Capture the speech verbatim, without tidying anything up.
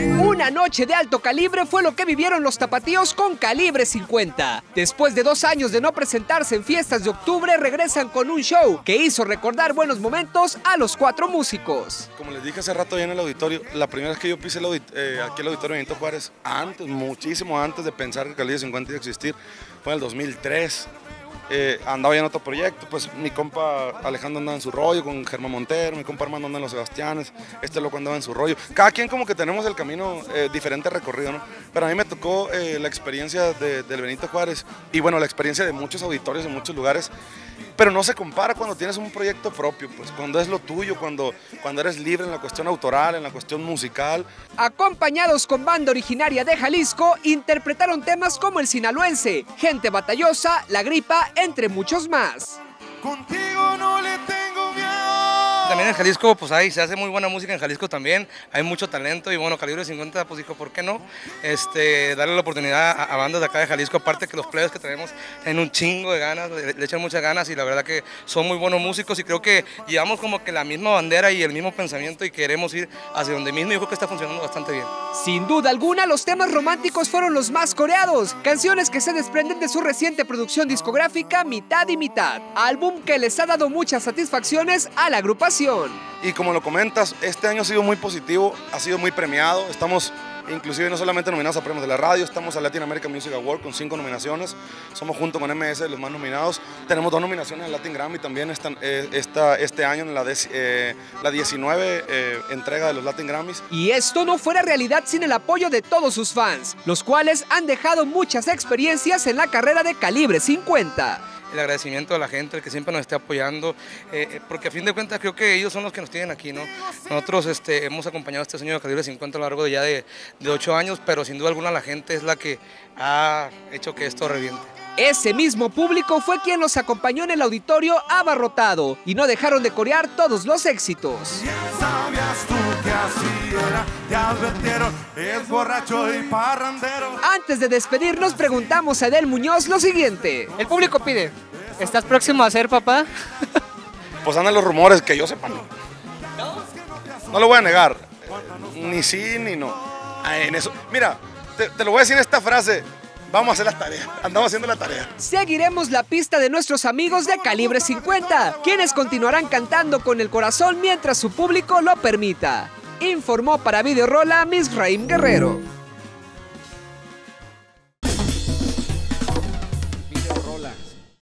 Una noche de alto calibre fue lo que vivieron los tapatíos con Calibre cincuenta. Después de dos años de no presentarse en fiestas de octubre, regresan con un show que hizo recordar buenos momentos a los cuatro músicos. Como les dije hace rato ya en el auditorio, la primera vez que yo pisé el audit eh, aquí el auditorio Benito Juárez, antes, muchísimo antes de pensar que Calibre cincuenta iba a existir, fue en el dos mil tres. Eh, andaba ya en otro proyecto, pues mi compa Alejandro andaba en su rollo con Germán Montero, mi compa Armando andaba en los Sebastianes, este loco andaba en su rollo. Cada quien como que tenemos el camino eh, diferente recorrido, ¿no? Pero a mí me tocó eh, la experiencia de, del Benito Juárez y bueno, la experiencia de muchos auditorios en muchos lugares, pero no se compara cuando tienes un proyecto propio, pues cuando es lo tuyo, cuando, cuando eres libre en la cuestión autoral, en la cuestión musical. Acompañados con banda originaria de Jalisco, interpretaron temas como El Sinaloense, Gente Batallosa, La Gripa, entre muchos más. Contigo no le tengo miedo. También en Jalisco, pues ahí se hace muy buena música en Jalisco también, hay mucho talento y bueno, Calibre cincuenta pues dijo, ¿por qué no? Este, darle la oportunidad a, a bandas de acá de Jalisco, aparte que los players que tenemos tienen un chingo de ganas, le, le echan muchas ganas y la verdad que son muy buenos músicos y creo que llevamos como que la misma bandera y el mismo pensamiento y queremos ir hacia donde mismo y yo creo que está funcionando bastante bien. Sin duda alguna, los temas románticos fueron los más coreados, canciones que se desprenden de su reciente producción discográfica Mitad y Mitad, álbum que les ha dado muchas satisfacciones a la agrupación. Y como lo comentas, este año ha sido muy positivo, ha sido muy premiado, estamos inclusive no solamente nominados a premios de la radio, estamos a Latin American Music Award con cinco nominaciones, somos junto con M S los más nominados, tenemos dos nominaciones en Latin Grammy también esta, esta, este año en la, de, eh, la diecinueve eh, entrega de los Latin Grammys. Y esto no fuera realidad sin el apoyo de todos sus fans, los cuales han dejado muchas experiencias en la carrera de Calibre cincuenta. El agradecimiento a la gente, el que siempre nos esté apoyando, eh, porque a fin de cuentas creo que ellos son los que nos tienen aquí, ¿no? Nosotros este, hemos acompañado a este señor de Calibre cincuenta a lo largo de ya de, de ocho años, pero sin duda alguna la gente es la que ha hecho que esto reviente. Ese mismo público fue quien los acompañó en el auditorio abarrotado y no dejaron de corear todos los éxitos. ¿Sabías tú que así era? Te advirtieron, es borracho y parrandero. Antes de despedirnos, preguntamos a Edel Muñoz lo siguiente. El público pide, ¿estás próximo a ser papá? Pues andan los rumores que yo sepa, no. No lo voy a negar, ni sí ni no. En eso, mira, te, te lo voy a decir en esta frase. Vamos a hacer las tareas, andamos haciendo la tarea. Seguiremos la pista de nuestros amigos de Calibre cincuenta, quienes continuarán cantando con el corazón mientras su público lo permita. Informó para Videorola Misraim Guerrero.